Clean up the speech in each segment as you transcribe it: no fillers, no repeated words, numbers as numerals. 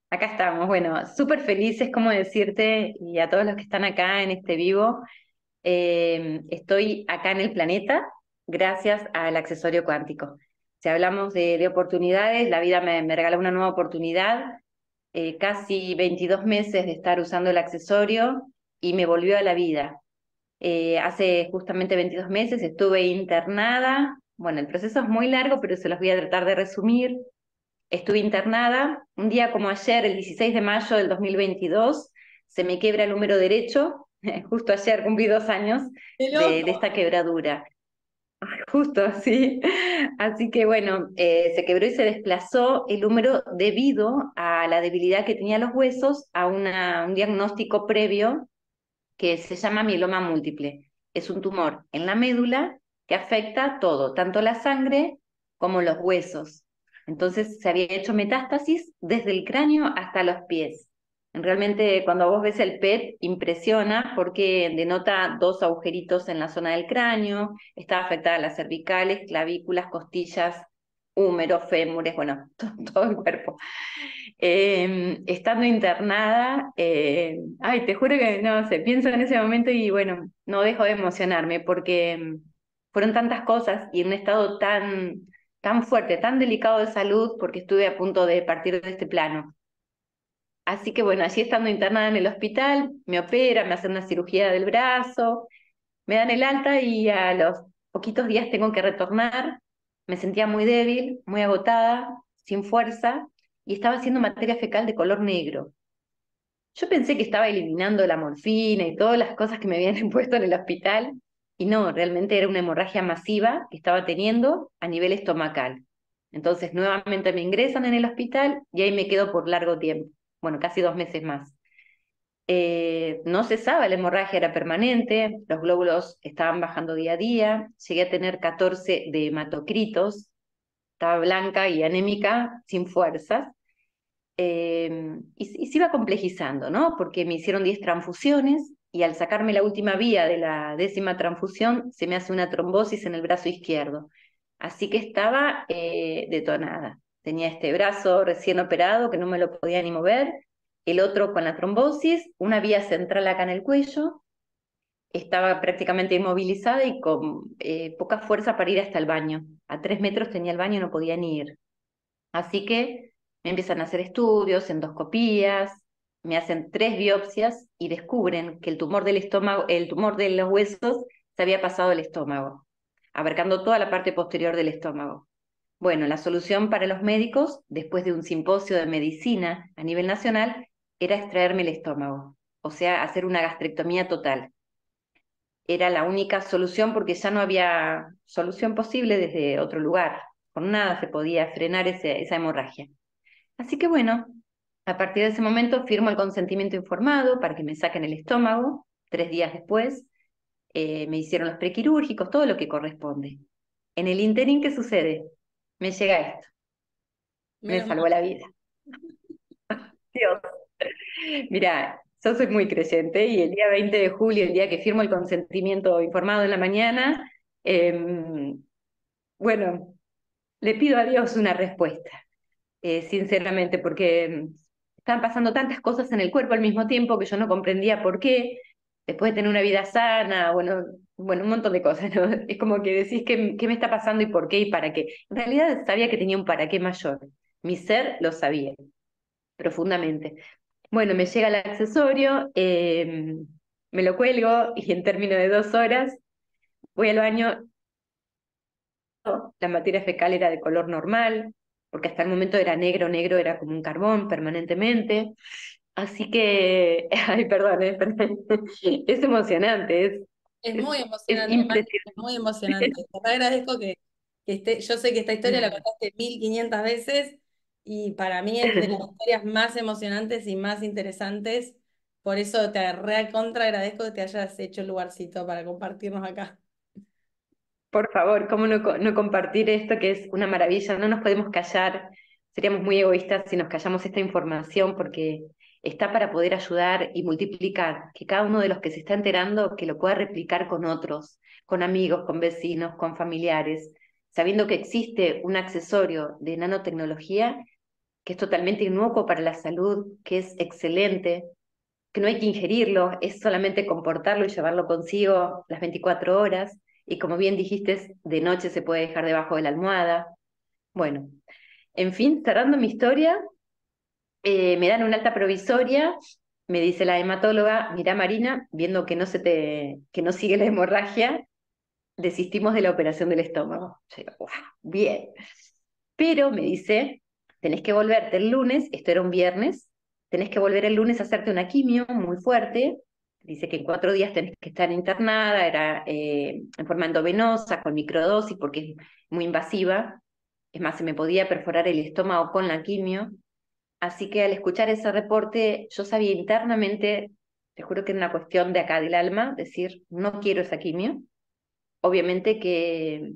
Acá estamos. Bueno, súper felices, como decirte, y a todos los que están acá en este vivo, estoy acá en el planeta gracias al accesorio cuántico. Si hablamos de oportunidades, la vida me regaló una nueva oportunidad, casi 22 meses de estar usando el accesorio y me volvió a la vida. Hace justamente 22 meses estuve internada. Bueno, el proceso es muy largo, pero se los voy a tratar de resumir. Estuve internada, un día como ayer, el 16 de mayo del 2022, se me quiebra el húmero derecho, justo ayer cumplí 2 años ¡Qué de loco! esta quebradura, justo así. Así que bueno, se quebró y se desplazó el húmero debido a la debilidad que tenía los huesos, a un diagnóstico previo que se llama mieloma múltiple. Es un tumor en la médula que afecta todo, tanto la sangre como los huesos. Entonces se había hecho metástasis desde el cráneo hasta los pies. Realmente cuando vos ves el PET impresiona porque denota dos agujeritos en la zona del cráneo, está afectada las cervicales, clavículas, costillas, húmeros, fémures, bueno, todo el cuerpo. Estando internada, ay, te juro que no sé, pienso en ese momento y bueno, no dejo de emocionarme porque fueron tantas cosas y en un estado tan fuerte, tan delicado de salud, porque estuve a punto de partir de este plano. Así que bueno, allí estando internada en el hospital, me operan, me hacen una cirugía del brazo, me dan el alta y a los poquitos días tengo que retornar. Me sentía muy débil, muy agotada, sin fuerza y estaba haciendo materia fecal de color negro. Yo pensé que estaba eliminando la morfina y todas las cosas que me habían impuesto en el hospital, y no, realmente era una hemorragia masiva que estaba teniendo a nivel estomacal. Entonces, nuevamente me ingresan en el hospital y ahí me quedo por largo tiempo, bueno, casi 2 meses más. No cesaba, la hemorragia era permanente, los glóbulos estaban bajando día a día, llegué a tener 14 de hematocritos, estaba blanca y anémica, sin fuerzas. Y se iba complejizando, ¿no? Porque me hicieron 10 transfusiones y al sacarme la última vía de la 10ª transfusión se me hace una trombosis en el brazo izquierdo. Así que estaba detonada. Tenía este brazo recién operado que no me lo podía ni mover, el otro con la trombosis, una vía central acá en el cuello, estaba prácticamente inmovilizada y con poca fuerza para ir hasta el baño. A 3 metros tenía el baño y no podía ni ir. Así que me empiezan a hacer estudios, endoscopías, me hacen 3 biopsias y descubren que el tumor del estómago, el tumor de los huesos se había pasado al estómago, abarcando toda la parte posterior del estómago. Bueno, la solución para los médicos, después de un simposio de medicina a nivel nacional, era extraerme el estómago, o sea, hacer una gastrectomía total. Era la única solución porque ya no había solución posible desde otro lugar. Con nada se podía frenar esa hemorragia. Así que bueno, a partir de ese momento firmo el consentimiento informado para que me saquen el estómago. 3 días después me hicieron los prequirúrgicos, todo lo que corresponde. En el interín, ¿qué sucede? Me llega esto, me Menos salvó mal. la vida. Dios. Mira, yo soy muy creyente y el día 20 de julio, el día que firmo el consentimiento informado en la mañana, bueno, le pido a Dios una respuesta. Sinceramente, porque estaban pasando tantas cosas en el cuerpo al mismo tiempo que yo no comprendía por qué, después de tener una vida sana, bueno, un montón de cosas, ¿no? Es como que decís qué me está pasando y por qué y para qué. En realidad sabía que tenía un para qué mayor. Mi ser lo sabía profundamente. Bueno, me llega el accesorio, me lo cuelgo y en términos de 2 horas voy al baño. La materia fecal era de color normal, porque hasta el momento era negro, negro, era como un carbón permanentemente. Así que, ay, perdón, perdón. Es emocionante, Es es, muy es emocionante, Mari, es impresionante. muy emocionante. Te agradezco que esté, yo sé que esta historia la contaste 1500 veces y para mí es de las historias más emocionantes y más interesantes. Por eso te re contra agradezco que te hayas hecho el lugarcito para compartirnos acá. Por favor, ¿cómo no compartir esto que es una maravilla? No nos podemos callar, seríamos muy egoístas si nos callamos esta información porque está para poder ayudar y multiplicar, que cada uno de los que se está enterando que lo pueda replicar con otros, con amigos, con vecinos, con familiares, sabiendo que existe un accesorio de nanotecnología que es totalmente inocuo para la salud, que es excelente, que no hay que ingerirlo, es solamente comportarlo y llevarlo consigo las 24 horas, y como bien dijiste, de noche se puede dejar debajo de la almohada. Bueno, en fin, cerrando mi historia, me dan una alta provisoria, me dice la hematóloga, mirá Marina, viendo que que no sigue la hemorragia, desistimos de la operación del estómago. Yo digo, "Uah, bien". Pero me dice, tenés que volverte el lunes, esto era un viernes, tenés que volver el lunes a hacerte una quimio muy fuerte. Dice que en 4 días tenés que estar internada, era en forma endovenosa, con microdosis, porque es muy invasiva. Es más, se me podía perforar el estómago con la quimio. Así que al escuchar ese reporte, yo sabía internamente, te juro que era una cuestión de acá del alma, decir, no quiero esa quimio. Obviamente que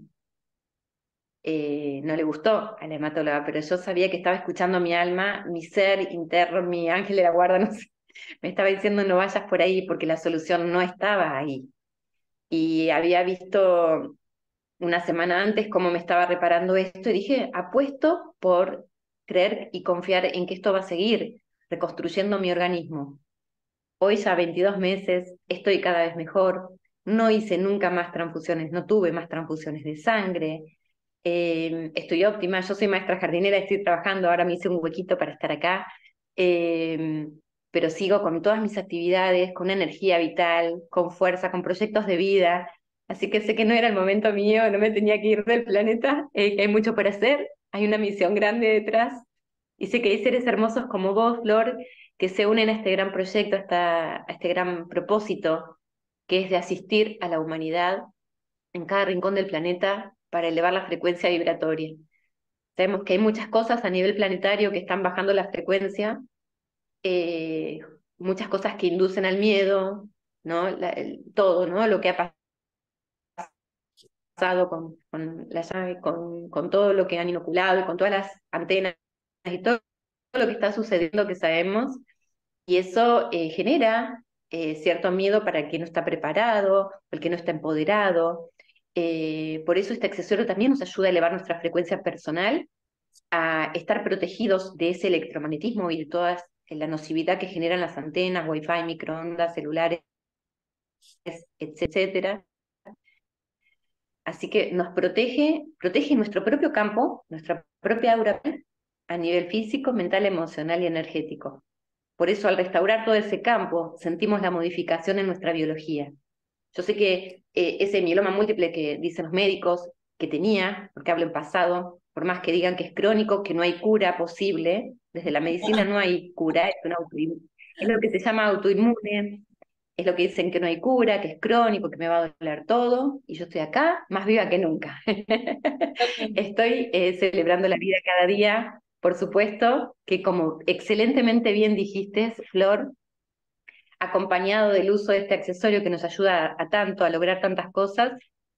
no le gustó a la hematóloga, pero yo sabía que estaba escuchando mi alma, mi ser interno, mi ángel de la guarda, no sé, me estaba diciendo no vayas por ahí porque la solución no estaba ahí. Y había visto una semana antes cómo me estaba reparando esto y dije, apuesto por creer y confiar en que esto va a seguir reconstruyendo mi organismo. Hoy ya 22 meses, estoy cada vez mejor, no hice nunca más transfusiones, no tuve más transfusiones de sangre, estoy óptima, yo soy maestra jardinera, estoy trabajando, ahora me hice un huequito para estar acá, eh, pero sigo con todas mis actividades, con energía vital, con fuerza, con proyectos de vida, así que sé que no era el momento mío, no me tenía que ir del planeta, que hay mucho por hacer, hay una misión grande detrás, y sé que hay seres hermosos como vos, Flor, que se unen a este gran proyecto, a este gran propósito, que es de asistir a la humanidad en cada rincón del planeta para elevar la frecuencia vibratoria. Sabemos que hay muchas cosas a nivel planetario que están bajando la frecuencia, eh, muchas cosas que inducen al miedo, ¿no? Todo, ¿no? Lo que ha pasado con la llave, con todo lo que han inoculado y con todas las antenas y todo lo que está sucediendo que sabemos, y eso genera cierto miedo para el que no está preparado, el que no está empoderado. Por eso este accesorio también nos ayuda a elevar nuestra frecuencia personal, a estar protegidos de ese electromagnetismo y de toda la nocividad que generan las antenas, wifi, microondas, celulares, etcétera. Así que nos protege nuestro propio campo, nuestra propia aura a nivel físico, mental, emocional y energético. Por eso al restaurar todo ese campo sentimos la modificación en nuestra biología. Yo sé que ese mieloma múltiple que dicen los médicos que tenía, porque hablo en pasado, por más que digan que es crónico, que no hay cura posible, desde la medicina no hay cura, es lo que se llama autoinmune, es lo que dicen que no hay cura, que es crónico, que me va a doler todo, y yo estoy acá más viva que nunca. Estoy celebrando la vida cada día, por supuesto, que como excelentemente bien dijiste, Flor, acompañado del uso de este accesorio que nos ayuda a tanto, a lograr tantas cosas,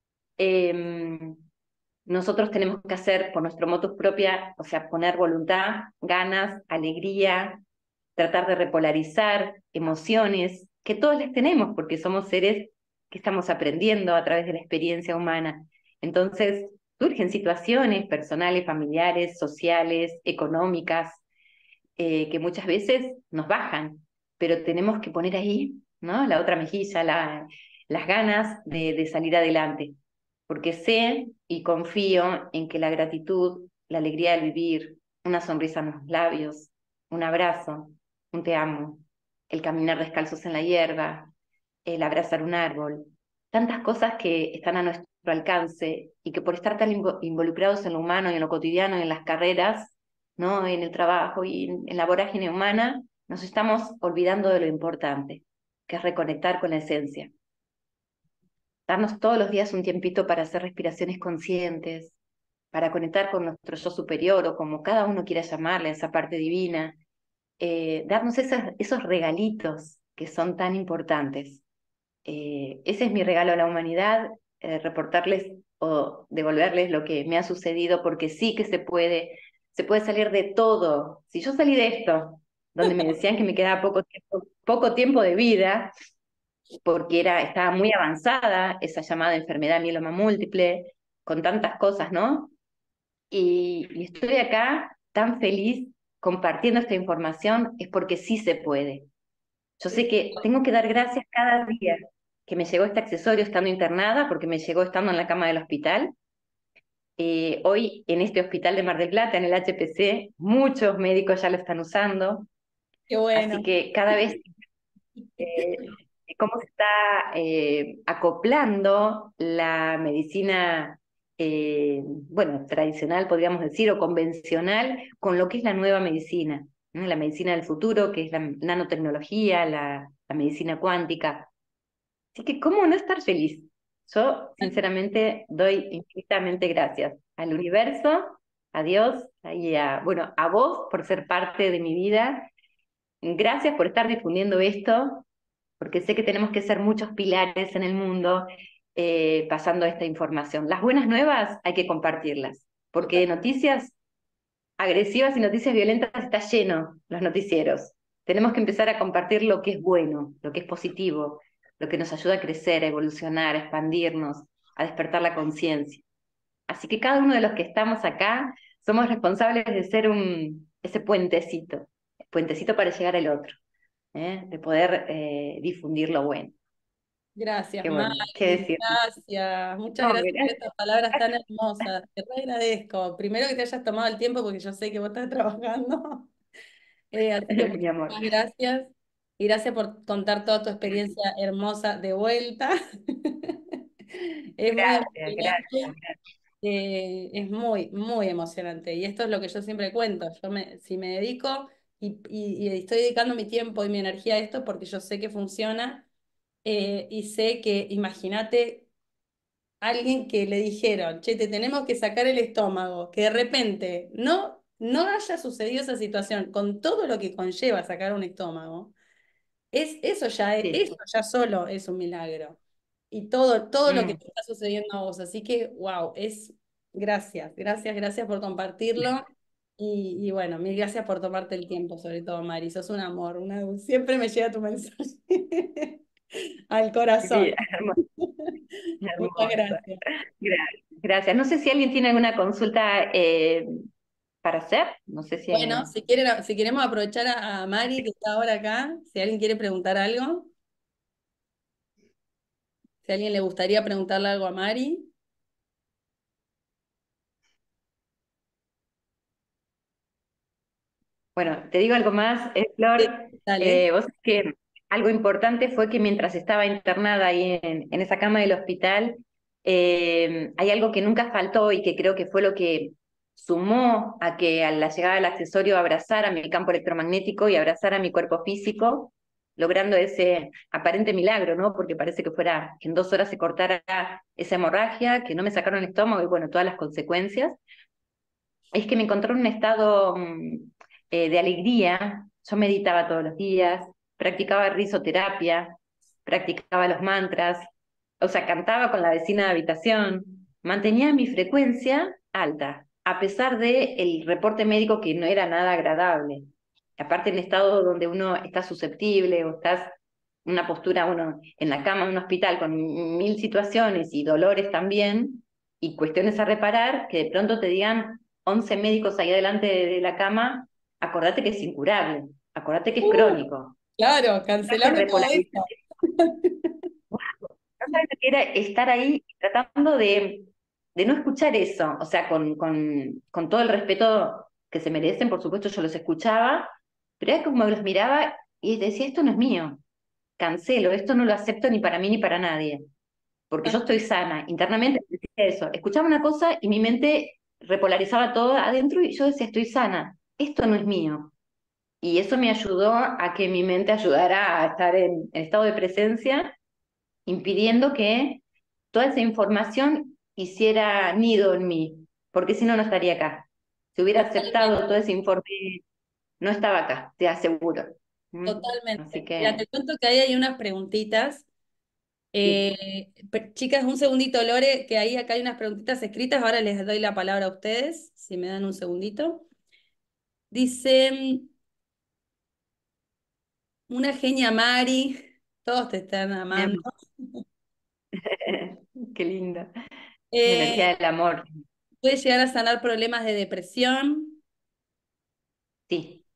eh, nosotros tenemos que hacer por nuestro motus propia, o sea, poner voluntad, ganas, alegría, tratar de repolarizar emociones, que todos las tenemos, porque somos seres que estamos aprendiendo a través de la experiencia humana. Entonces, surgen situaciones personales, familiares, sociales, económicas, que muchas veces nos bajan, pero tenemos que poner ahí, ¿no? La otra mejilla, las ganas de salir adelante, porque sé y confío en que la gratitud, la alegría del vivir, una sonrisa en los labios, un abrazo, un te amo, el caminar descalzos en la hierba, el abrazar un árbol, tantas cosas que están a nuestro alcance y que por estar tan involucrados en lo humano y en lo cotidiano y en las carreras, ¿no? En el trabajo y en la vorágine humana, nos estamos olvidando de lo importante, que es reconectar con la esencia. Darnos todos los días un tiempito para hacer respiraciones conscientes, para conectar con nuestro yo superior o como cada uno quiera llamarle, esa parte divina, darnos esos regalitos que son tan importantes. Ese es mi regalo a la humanidad, reportarles o devolverles lo que me ha sucedido, porque sí que se puede salir de todo. Si yo salí de esto, donde me decían que me quedaba poco tiempo de vida, porque estaba muy avanzada esa llamada enfermedad mieloma múltiple, con tantas cosas, ¿no? Y estoy acá tan feliz compartiendo esta información es porque sí se puede. Yo sé que tengo que dar gracias cada día que me llegó este accesorio estando internada, porque me llegó estando en la cama del hospital. Hoy en este hospital de Mar del Plata, en el HPC, muchos médicos ya lo están usando, Qué así bueno. que cada vez cómo se está acoplando la medicina, bueno, tradicional, podríamos decir, o convencional, con lo que es la nueva medicina, ¿no? La medicina del futuro, que es la nanotecnología, la medicina cuántica. Así que, ¿cómo no estar feliz? Yo, sinceramente, doy infinitamente gracias al universo, a Dios y bueno, a vos por ser parte de mi vida. Gracias por estar difundiendo esto, porque sé que tenemos que ser muchos pilares en el mundo pasando esta información. Las buenas nuevas hay que compartirlas, porque de noticias agresivas y noticias violentas está lleno los noticieros. Tenemos que empezar a compartir lo que es bueno, lo que es positivo, lo que nos ayuda a crecer, a evolucionar, a expandirnos, a despertar la conciencia. Así que cada uno de los que estamos acá somos responsables de ser ese puentecito para llegar al otro, de poder difundir lo bueno. Gracias, Qué bueno, qué Mari, decir. gracias. Muchas No, gracias por gracias, estas palabras tan hermosas. Te re agradezco. Primero que te hayas tomado el tiempo porque yo sé que vos estás trabajando. Así que mi amor. muchísimas gracias. Y gracias por contar toda tu experiencia hermosa de vuelta. Es muy Gracias, emocionante. gracias. Es muy, muy emocionante. Y esto es lo que yo siempre cuento. Si me dedico y estoy dedicando mi tiempo y mi energía a esto porque yo sé que funciona y sé que, imagínate, alguien que le dijeron, che, te tenemos que sacar el estómago, que de repente no haya sucedido esa situación con todo lo que conlleva sacar un estómago. Eso Sí. ya solo es un milagro. Y todo lo que Mm. te está sucediendo a vos. Así que, wow, gracias, gracias, gracias por compartirlo. Y bueno, mil gracias por tomarte el tiempo, sobre todo, Mari. Sos un amor. Siempre me llega tu mensaje al corazón. Sí, Muchas hermosa. gracias. Gracias. No sé si alguien tiene alguna consulta para hacer. No sé si... Bueno, si queremos aprovechar a Mari, que está ahora acá, si alguien quiere preguntar algo, si a alguien le gustaría preguntarle algo a Mari. Bueno, te digo algo más, Sí, Flor. dale. Vos sabés que algo importante fue que mientras estaba internada ahí en esa cama del hospital, hay algo que nunca faltó y que creo que fue lo que sumó a que a la llegada del accesorio abrazara mi campo electromagnético y abrazara mi cuerpo físico, logrando ese aparente milagro, ¿no? Porque parece que fuera que en 2 horas se cortara esa hemorragia, que no me sacaron el estómago y bueno, todas las consecuencias. Es que me encontré en un estado de alegría. Yo meditaba todos los días, practicaba risoterapia, practicaba los mantras, o sea, cantaba con la vecina de habitación, mantenía mi frecuencia alta, a pesar de el reporte médico que no era nada agradable. Aparte, en estado donde uno está susceptible o estás en una postura, uno en la cama de un hospital con mil situaciones y dolores también, y cuestiones a reparar, que de pronto te digan 11 médicos ahí delante de la cama, acordate que es incurable, acordate que es Uh, crónico. claro, Esa cancelame todo repolarización, esto. no sabes lo que era estar ahí tratando de no escuchar eso, o sea, con todo el respeto que se merecen, por supuesto yo los escuchaba, pero era como los miraba y decía, esto no es mío, cancelo, esto no lo acepto ni para mí ni para nadie, porque yo estoy sana, internamente decía eso, escuchaba una cosa y mi mente repolarizaba todo adentro y yo decía, estoy sana, esto no es mío. Y eso me ayudó a que mi mente ayudara a estar en estado de presencia, impidiendo que toda esa información hiciera nido en mí, porque si no, no estaría acá. Si hubiera aceptado todo Totalmente, ese informe, no estaba acá, te aseguro. Así totalmente. Mira, que, te cuento que ahí hay unas preguntitas. sí. Chicas, un segundito, Lore, que ahí acá hay unas preguntitas escritas. Ahora les doy la palabra a ustedes, si me dan un segundito. Dice, una genia Mari, todos te están Mi amando. amor. Qué lindo. La Eh, energía del amor. puede llegar a sanar problemas de depresión. Sí.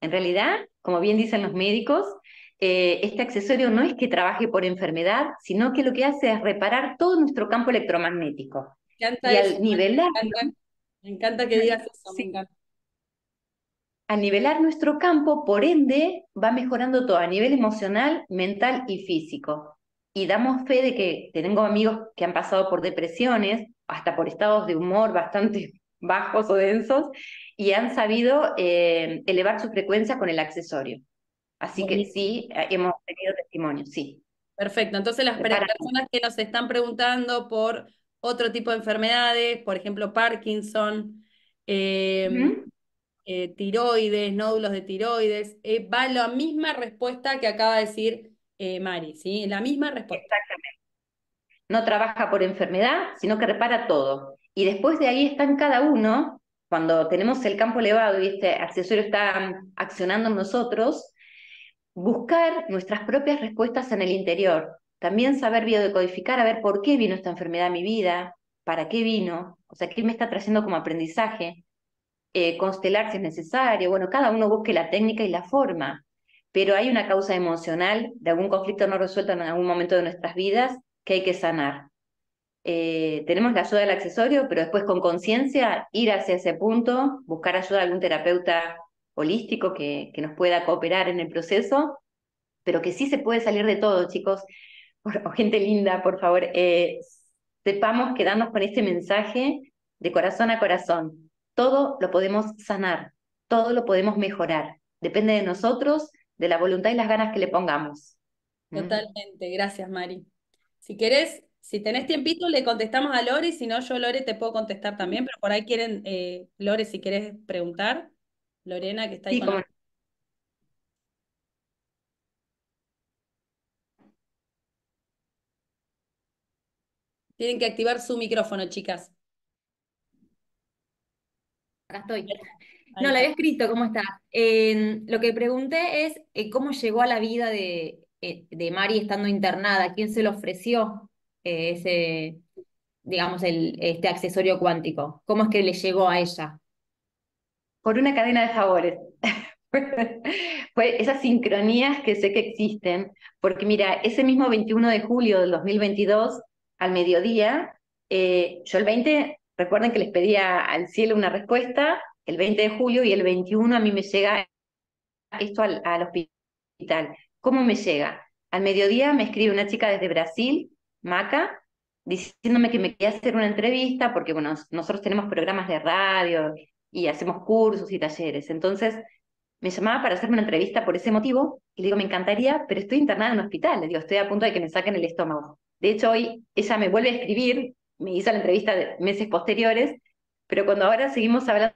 En realidad, como bien dicen los médicos, este accesorio no es que trabaje por enfermedad, sino que lo que hace es reparar todo nuestro campo electromagnético. Me encanta Y eso, al Mari, nivelar, me encanta que digas eso, me sí, encanta. al nivelar nuestro campo, por ende, va mejorando todo a nivel emocional, mental y físico. Y damos fe de que tengo amigos que han pasado por depresiones, hasta por estados de humor bastante bajos o densos, y han sabido elevar su frecuencia con el accesorio. Así que Buenísimo. sí, hemos tenido testimonios, sí. Perfecto. Entonces, las Repara. personas que nos están preguntando por otro tipo de enfermedades, por ejemplo, Parkinson, eh, Ujú. tiroides, nódulos de tiroides, va la misma respuesta que acaba de decir Mari, ¿sí? La misma respuesta. Exactamente. No trabaja por enfermedad, sino que repara todo. Y después de ahí están cada uno, cuando tenemos el campo elevado y este accesorio está accionando en nosotros, buscar nuestras propias respuestas en el interior. También saber biodecodificar, a ver por qué vino esta enfermedad a mi vida, para qué vino, o sea, qué me está trayendo como aprendizaje, constelar si es necesario. Bueno, cada uno busque la técnica y la forma, pero hay una causa emocional de algún conflicto no resuelto en algún momento de nuestras vidas que hay que sanar. Tenemos la ayuda del accesorio, pero después con conciencia ir hacia ese punto, buscar ayuda de algún terapeuta holístico que nos pueda cooperar en el proceso, pero que sí se puede salir de todo, chicos. O gente linda, por favor, sepamos quedarnos con este mensaje de corazón a corazón. Todo lo podemos sanar, todo lo podemos mejorar. Depende de nosotros, de la voluntad y las ganas que le pongamos. ¿Mm? Totalmente. Gracias, Mari. Si querés, si tenés tiempito, le contestamos a Lore, si no, yo, Lore, te puedo contestar también, pero por ahí quieren, Lore, si querés preguntar, Lorena, que está ahí Sí, con la... como Tienen que activar su micrófono, chicas. Acá estoy. Ahí No, le está. había escrito, ¿cómo está? Lo que pregunté es cómo llegó a la vida de Mari estando internada, quién se le ofreció ese, digamos, este accesorio cuántico, cómo es que le llegó a ella. por una cadena de favores. Fue esas sincronías que sé que existen, porque mira, ese mismo 21 de julio del 2022, al mediodía, yo el 20, recuerden que les pedía al cielo una respuesta, el 20 de julio y el 21 a mí me llega esto al hospital. ¿Cómo me llega? Al mediodía me escribe una chica desde Brasil, Maca, diciéndome que me quería hacer una entrevista, porque bueno, nosotros tenemos programas de radio y hacemos cursos y talleres. Entonces, me llamaba para hacerme una entrevista por ese motivo, y le digo, me encantaría, pero estoy internada en un hospital. Le digo, estoy a punto de que me saquen el estómago. De hecho, hoy ella me vuelve a escribir, me hizo la entrevista de meses posteriores, pero cuando ahora seguimos hablando,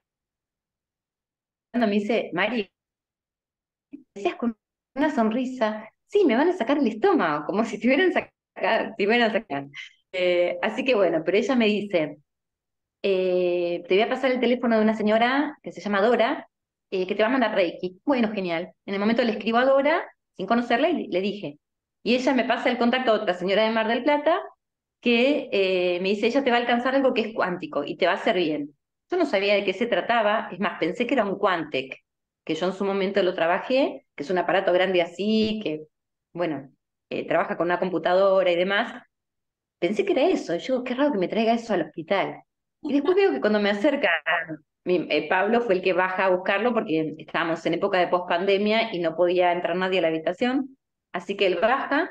me dice, Mari, decías con una sonrisa, sí, me van a sacar el estómago, como si te hubieran sacado, te hubieran sacado. Así que bueno, pero ella me dice, te voy a pasar el teléfono de una señora que se llama Dora, que te va a mandar Reiki. Bueno, genial. En el momento le escribo a Dora, sin conocerla, y le dije. Y ella me pasa el contacto a otra señora de Mar del Plata, que me dice, ella te va a alcanzar algo que es cuántico y te va a hacer bien. Yo no sabía de qué se trataba, es más, pensé que era un Quantec, que yo en su momento lo trabajé, que es un aparato grande así, que, bueno, trabaja con una computadora y demás. Pensé que era eso, y yo, qué raro que me traiga eso al hospital. Y después veo que cuando me acerca, Pablo fue el que baja a buscarlo porque estábamos en época de pospandemia y no podía entrar nadie a la habitación. Así que él baja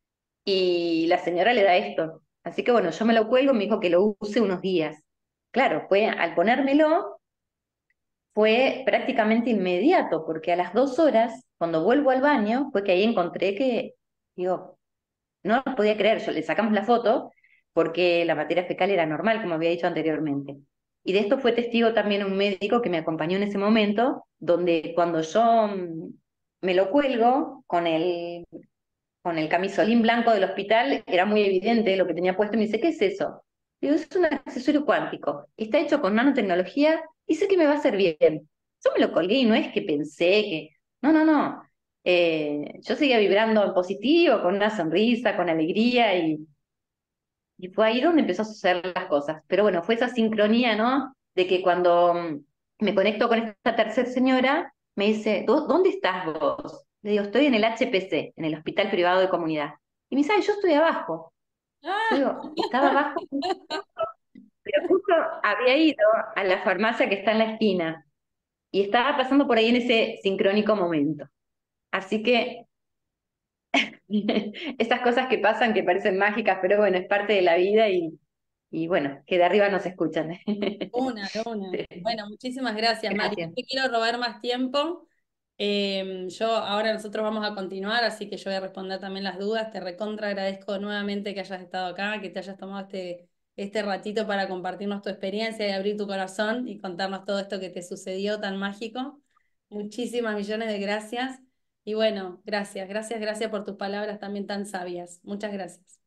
y la señora le da esto. Así que bueno, yo me lo cuelgo, me dijo que lo use unos días. Claro, fue al ponérmelo, fue prácticamente inmediato, porque a las 2 horas, cuando vuelvo al baño, fue que ahí encontré que, digo, no lo podía creer, yo le sacamos la foto porque la materia fecal era normal, como había dicho anteriormente. Y de esto fue testigo también un médico que me acompañó en ese momento, donde cuando yo me lo cuelgo con el camisolín blanco del hospital, era muy evidente lo que tenía puesto, y me dice, ¿qué es eso? Digo, es un accesorio cuántico, está hecho con nanotecnología y sé que me va a hacer bien. Yo me lo colgué y no es que pensé que, no, no, no. Yo seguía vibrando en positivo, con una sonrisa, con alegría, y fue ahí donde empezó a suceder las cosas. Pero bueno, fue esa sincronía, ¿no? De que cuando me conecto con esta tercera señora, Me dice, ¿dónde estás vos? Le digo, estoy en el HPC, en el Hospital Privado de Comunidad. Y me dice, "Ay, yo estoy abajo". Yo Ah, digo, estaba abajo, pero justo había ido a la farmacia que está en la esquina y estaba pasando por ahí en ese sincrónico momento. Así que esas cosas que pasan que parecen mágicas, pero bueno, es parte de la vida y bueno, que de arriba nos escuchan. de una. Bueno, muchísimas gracias, Mari. No Gracias. te quiero robar más tiempo. Yo ahora nosotros vamos a continuar, así que yo voy a responder también las dudas. Te recontra agradezco nuevamente que hayas estado acá, que te hayas tomado este ratito para compartirnos tu experiencia y abrir tu corazón y contarnos todo esto que te sucedió tan mágico. Muchísimas millones de gracias. Y bueno, gracias por tus palabras también tan sabias. Muchas gracias.